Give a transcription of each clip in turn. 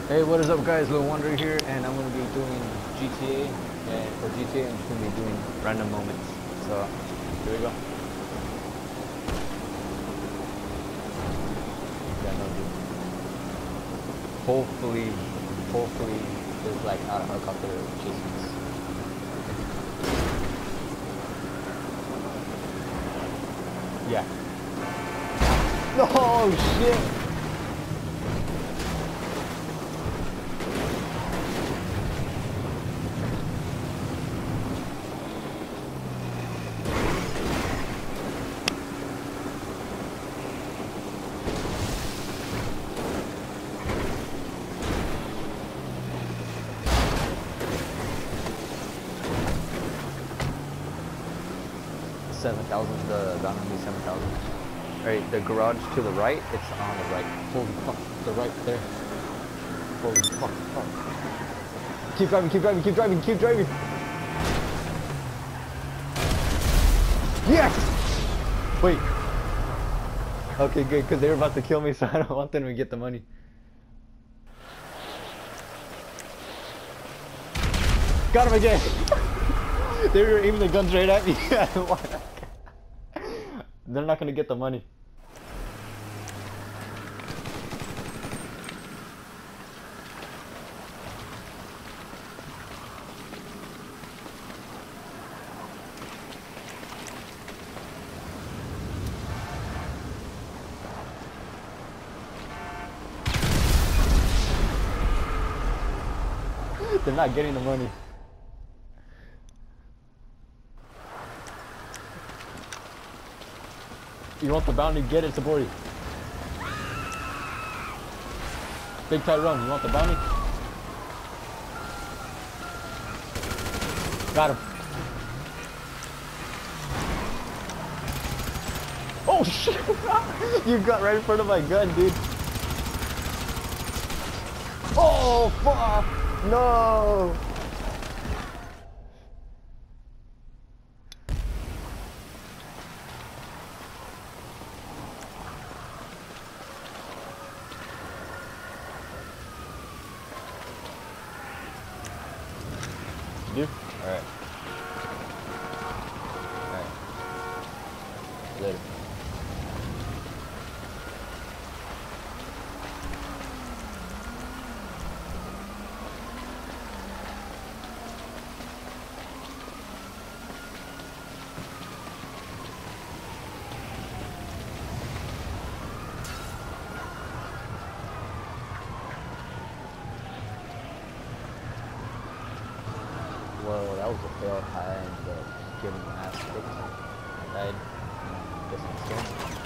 Hey, what is up, guys? Lil Wonder here, and I'm gonna be doing GTA. And for GTA, I'm just gonna be doing random moments. So here we go. Yeah, no, dude. Hopefully, there's like not a helicopter chasing us. Yeah. No shit. 7,000. The bound be 7,000. Alright, the garage to the right. It's on the right. Holy fuck! The right there. Holy fuck! Fuck. Keep driving! Keep driving! Keep driving! Keep driving! Yes! Wait. Okay, good, because they were about to kill me, so I don't want them to get the money. Got him again! They were aiming the guns right at me. They're not gonna get the money. They're not getting the money. You want the bounty? Get it, Sabori. Big Tyrone, you want the bounty? Got him. Oh shit! You got right in front of my gun, dude. Oh fuck! No! You do? Alright. Alright. Later. Whoa, that was a fail. I ended up getting my ass kicked. I died. Guess I'm still.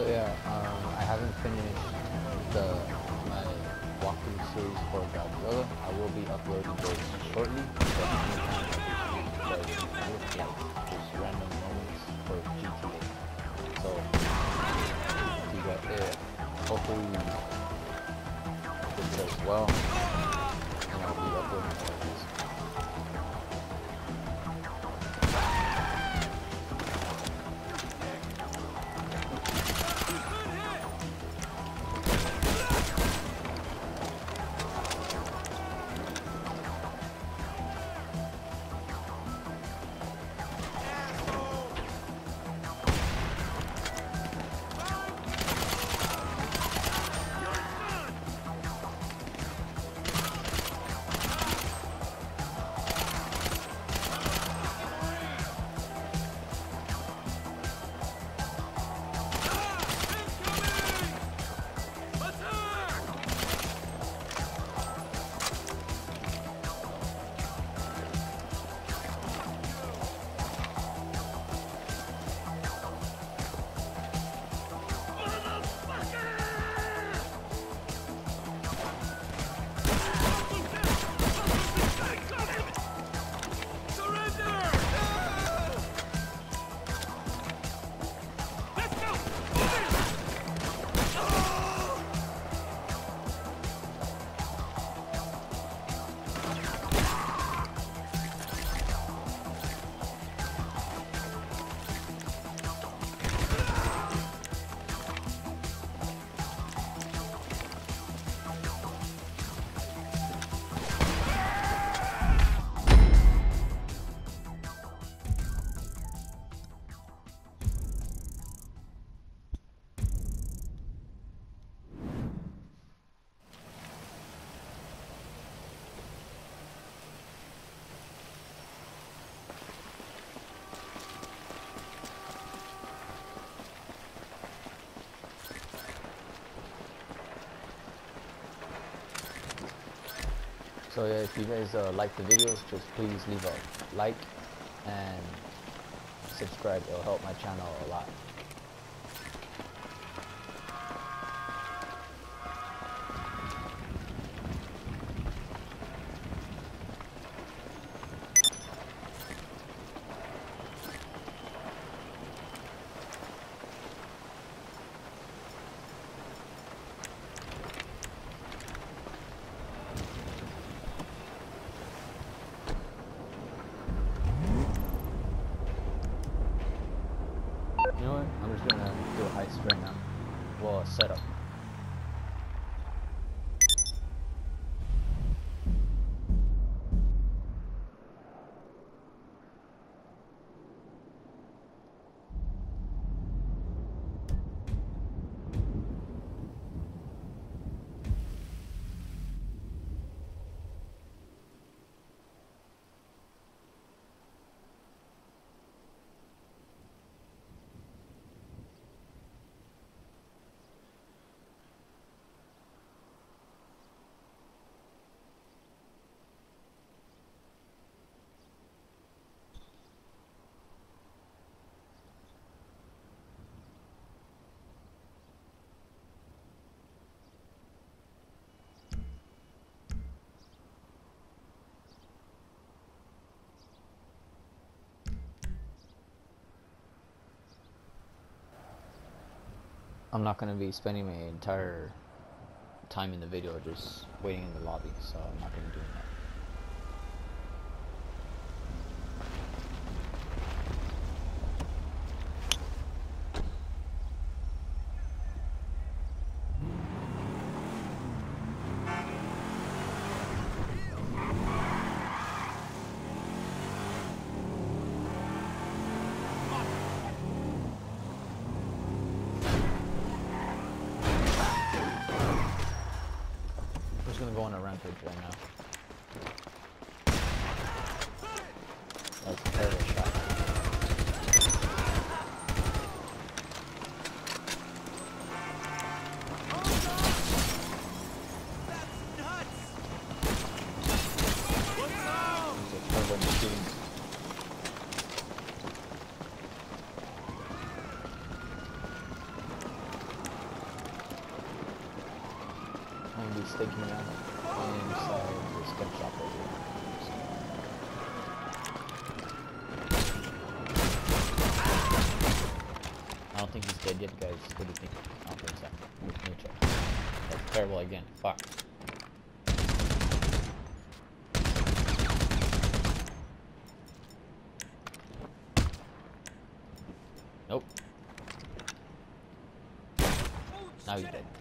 So yeah, I haven't finished my walkthrough series for Godzilla. I will be uploading those shortly, but anytime I do stream like just random moments for GTA. So you got it. Hopefully this does well, and I'll be uploading more of these. So yeah, if you guys like the videos, just please leave a like and subscribe. It'll help my channel a lot. You know what? I'm just gonna do a heist right now. Well, a setup. I'm not gonna be spending my entire time in the video just waiting in the lobby, so I'm not gonna do that. I'm just gonna go on a rampage right now. That's a terrible shot. taking me out inside this gun shop right here. I don't think he's dead yet, guys. What do you think? I don't think so. Let me check. That's terrible again. Fuck. Nope. Now he's dead.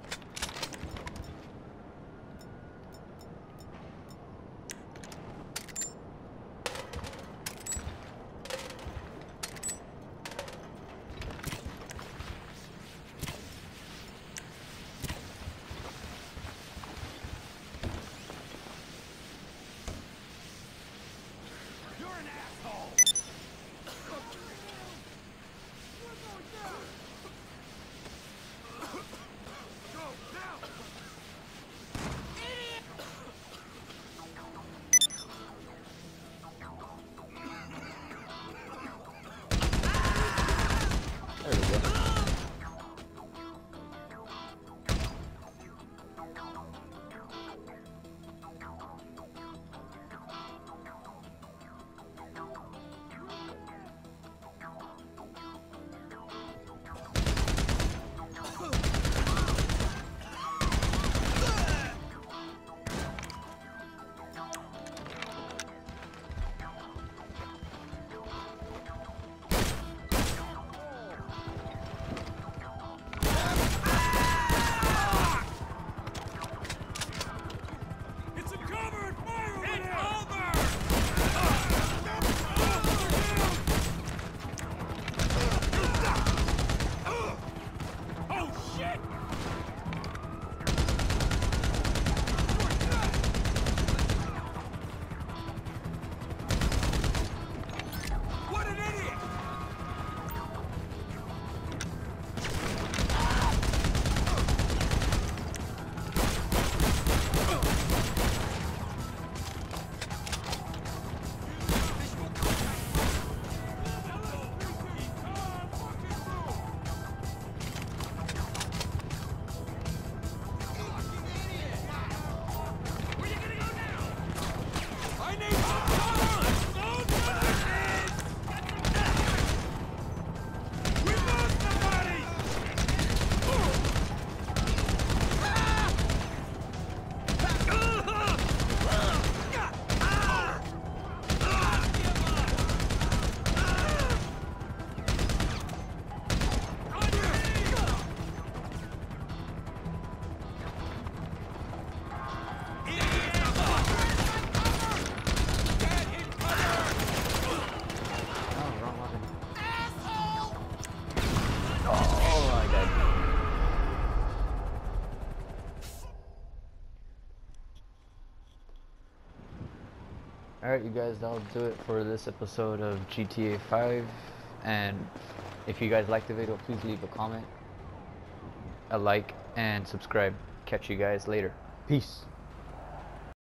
Alright, you guys, that'll do it for this episode of GTA 5. And if you guys liked the video, please leave a comment, a like, and subscribe. Catch you guys later. Peace.